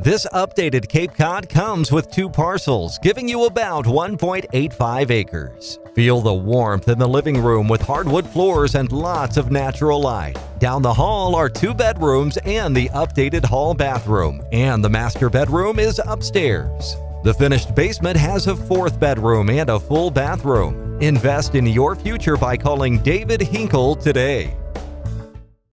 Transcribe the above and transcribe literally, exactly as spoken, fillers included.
This updated Cape Cod comes with two parcels, giving you about one point eight five acres. Feel the warmth in the living room with hardwood floors and lots of natural light. Down the hall are two bedrooms and the updated hall bathroom, and the master bedroom is upstairs. The finished basement has a fourth bedroom and a full bathroom. Invest in your future by calling David Hinkel today.